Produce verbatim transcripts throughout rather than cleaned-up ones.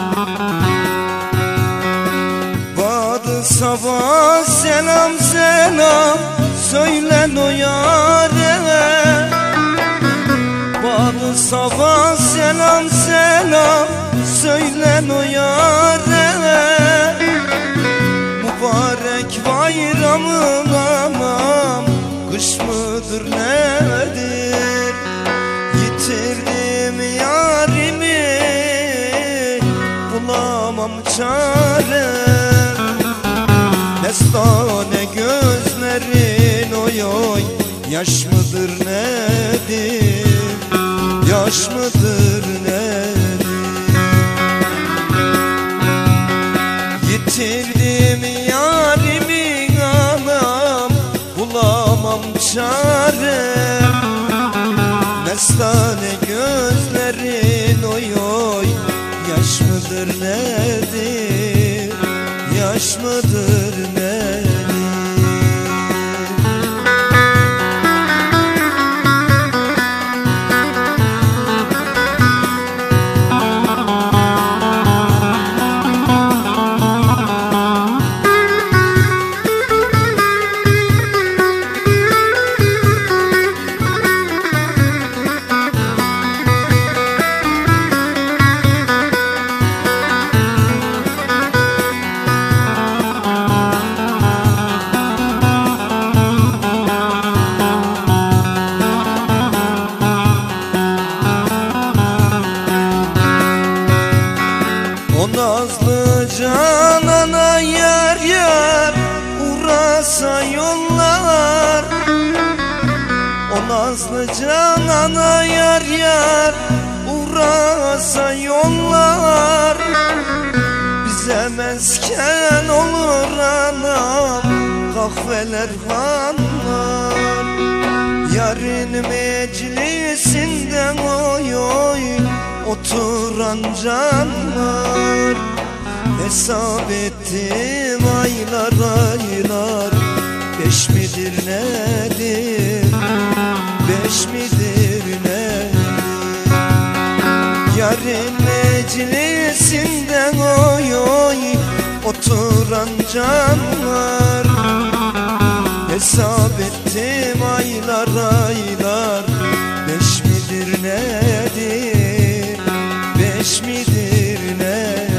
Badı sabah selam selam söylen o yâre. Badı sabah selam selam söylen o yâre. Mübarek bayramın anam kış mıdır nedir? Yitirdim yarimi bulamam çare. Mestane gözlerin oy oy yaş mıdır nedir? Yaş mıdır nedir? Yitirdim yarimi anam bulamam çare. Mestane gözlerin oy oy yaş mıdır nedir? Yaş mıdır nedir? Nazlı canana yar yar uğrasa yollar. O nazlı canana yar yar uğrasa yollar. Bize mesken olur anam kahveler hanlar. Yarın meclisinden oy oy oturan canlar. Hesap ettim aylar aylar beş midir nedir? Beş midir nedir? Yarın meclisinden oy oy oturan canlar. Hesap ettim aylar aylar beş midir nedir? Beş midir nedir?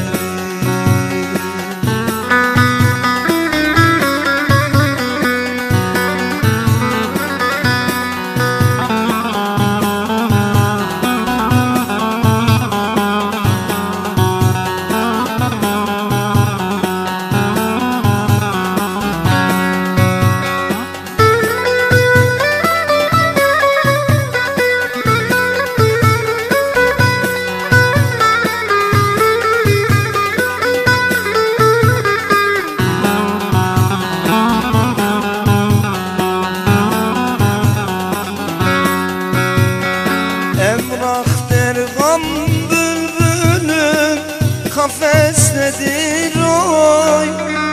Kafesledir oy.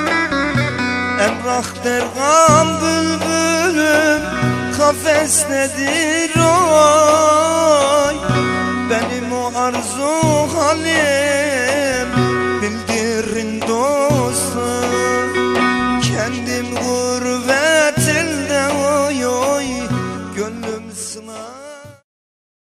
Emrah dergam bülbülüm kafesledir oy. Benim o arzu halim